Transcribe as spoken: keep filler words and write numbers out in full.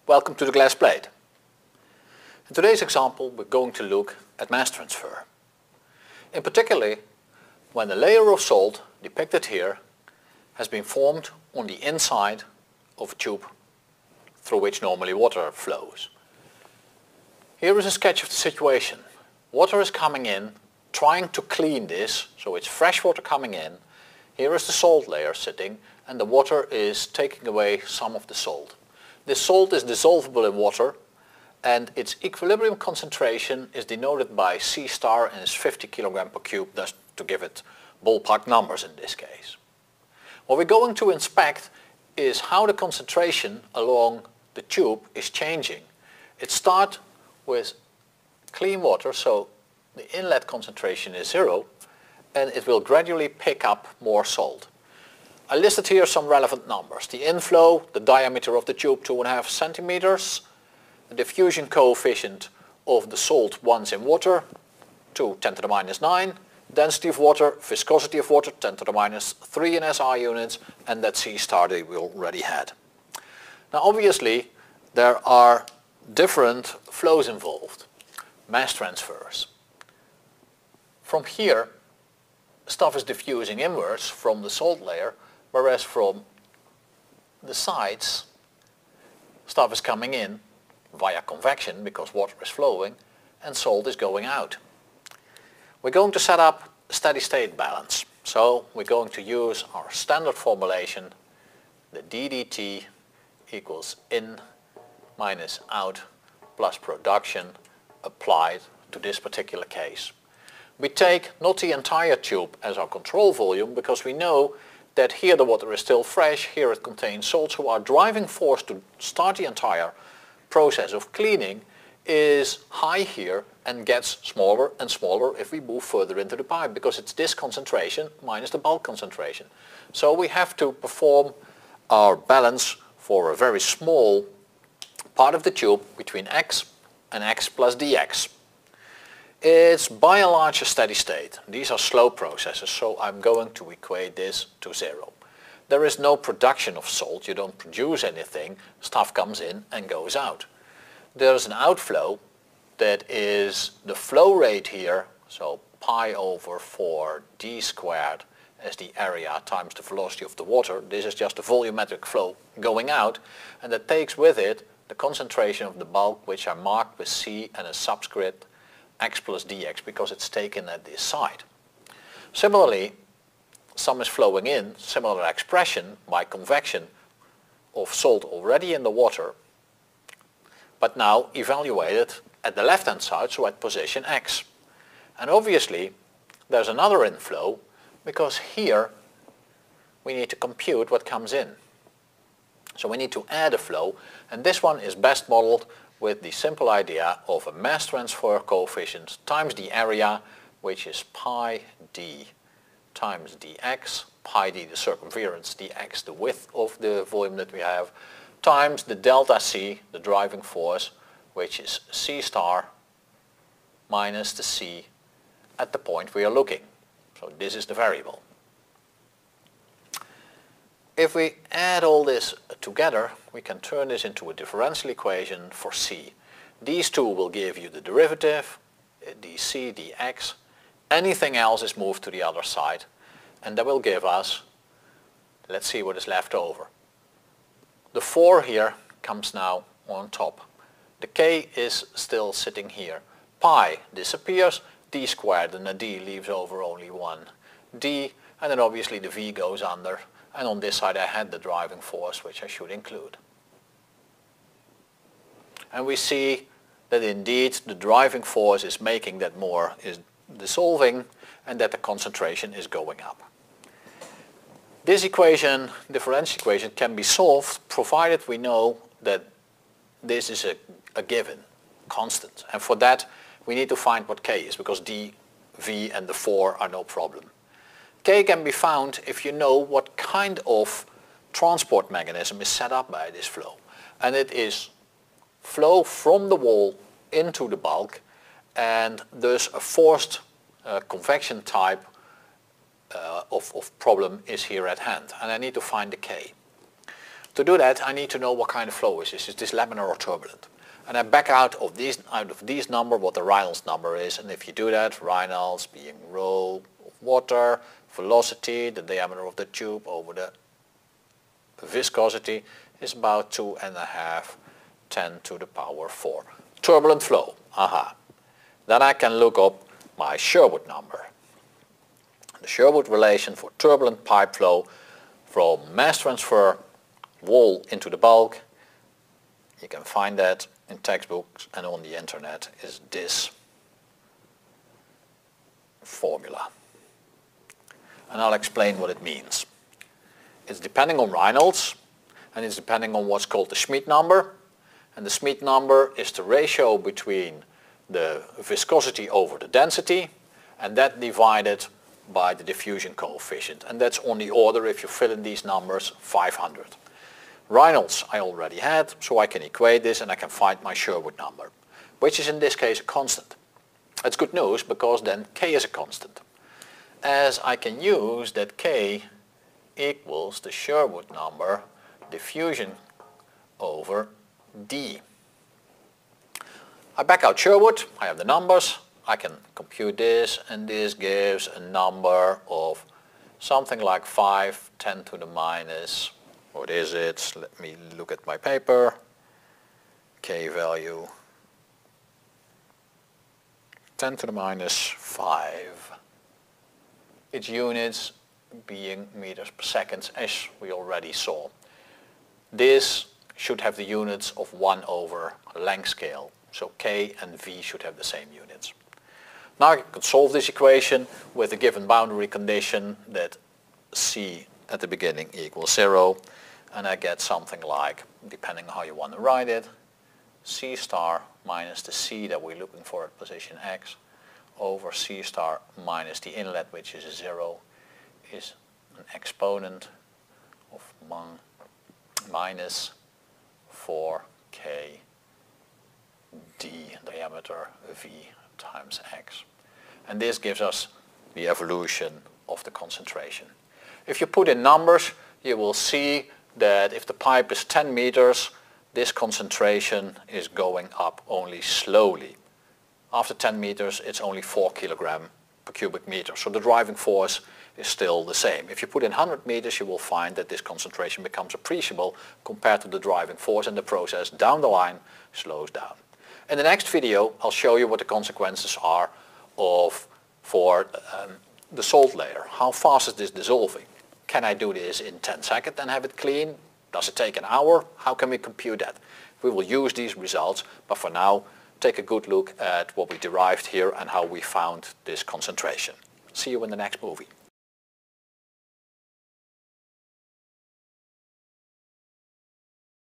Welcome to the glass plate. In today's example we're going to look at mass transfer. In particular, when a layer of salt, depicted here, has been formed on the inside of a tube through which normally water flows. Here is a sketch of the situation. Water is coming in, trying to clean this, so it's fresh water coming in. Here is the salt layer sitting, and the water is taking away some of the salt. This salt is dissolvable in water, and its equilibrium concentration is denoted by C star and is fifty kilograms per cube, thus to give it ballpark numbers in this case. What we're going to inspect is how the concentration along the tube is changing. It starts with clean water, so the inlet concentration is zero, and it will gradually pick up more salt. I listed here some relevant numbers. The inflow, the diameter of the tube, two and a half centimeters. The diffusion coefficient of the salt once in water, two ten to the minus nine. Density of water, viscosity of water, ten to the minus three in S I units, and that C star that we already had. Now obviously there are different flows involved, mass transfers. From here, stuff is diffusing inwards from the salt layer, whereas from the sides, stuff is coming in via convection because water is flowing and salt is going out. We're going to set up a steady state balance. So we're going to use our standard formulation, the d dt equals in minus out plus production applied to this particular case. We take not the entire tube as our control volume because we know that here the water is still fresh, here it contains salt, so our driving force to start the entire process of cleaning is high here and gets smaller and smaller if we move further into the pipe, because it's this concentration minus the bulk concentration. So we have to perform our balance for a very small part of the tube between x and x plus dx. It's by and large a steady state. These are slow processes, so I'm going to equate this to zero. There is no production of salt, you don't produce anything, stuff comes in and goes out. There's an outflow that is the flow rate here, so pi over four d squared as the area times the velocity of the water. This is just the volumetric flow going out, and that takes with it the concentration of the bulk, which I marked with C and a subscript x plus dx because it's taken at this side. Similarly, some is flowing in, similar expression by convection of salt already in the water, but now evaluated at the left hand side, so at position x. And obviously there's another inflow because here we need to compute what comes in. So we need to add a flow, and this one is best modeled with the simple idea of a mass transfer coefficient times the area, which is pi d times dx, pi d the circumference, dx the width of the volume that we have, times the delta c, the driving force, which is C star minus the C at the point we are looking. So this is the variable. If we add all this together, we can turn this into a differential equation for C. These two will give you the derivative, dc, dx. Anything else is moved to the other side, and that will give us, let's see what is left over. The four here comes now on top. The k is still sitting here. Pi disappears, d squared, and the d leaves over only one d, and then obviously the v goes under. And on this side I had the driving force, which I should include. And we see that indeed the driving force is making that more is dissolving and that the concentration is going up. This equation, differential equation, can be solved provided we know that this is a, a given, constant. And for that we need to find what k is, because d, v and the four are no problem. K can be found if you know what kind of transport mechanism is set up by this flow. And it is flow from the wall into the bulk, and thus a forced uh, convection type uh, of, of problem is here at hand. And I need to find the K. To do that, I need to know what kind of flow is this. Is this laminar or turbulent? And I back out of these out of these number what the Reynolds number is. And if you do that, Reynolds being rho of water, velocity, the diameter of the tube over the viscosity is about two and a half, ten to the power four. Turbulent flow. Aha. Then I can look up my Sherwood number. The Sherwood relation for turbulent pipe flow from mass transfer wall into the bulk, you can find that in textbooks and on the internet, is this formula. And I'll explain what it means. It's depending on Reynolds and it's depending on what's called the Schmidt number. And the Schmidt number is the ratio between the viscosity over the density and that divided by the diffusion coefficient. And that's on the order, if you fill in these numbers, five hundred. Reynolds I already had, so I can equate this and I can find my Sherwood number, which is in this case a constant. That's good news because then K is a constant, as I can use that K equals the Sherwood number diffusion over D. I back out Sherwood, I have the numbers, I can compute this, and this gives a number of something like five, ten to the minus, what is it? Let me look at my paper. K value ten to the minus five. Its units being meters per second, as we already saw. This should have the units of one over length scale. So K and V should have the same units. Now I can solve this equation with a given boundary condition that C at the beginning equals zero. And I get something like, depending on how you want to write it, C star minus the C that we're looking for at position X over C star minus the inlet, which is zero, is an exponent of minus four K D diameter V times X. And this gives us the evolution of the concentration. If you put in numbers, you will see that if the pipe is ten meters, this concentration is going up only slowly. After ten meters, it's only four kilogram per cubic meter. So the driving force is still the same. If you put in one hundred meters, you will find that this concentration becomes appreciable compared to the driving force, and the process down the line slows down. In the next video, I'll show you what the consequences are of for um, the salt layer. How fast is this dissolving? Can I do this in ten seconds and have it clean? Does it take an hour? How can we compute that? We will use these results, but for now, take a good look at what we derived here and how we found this concentration. See you in the next movie.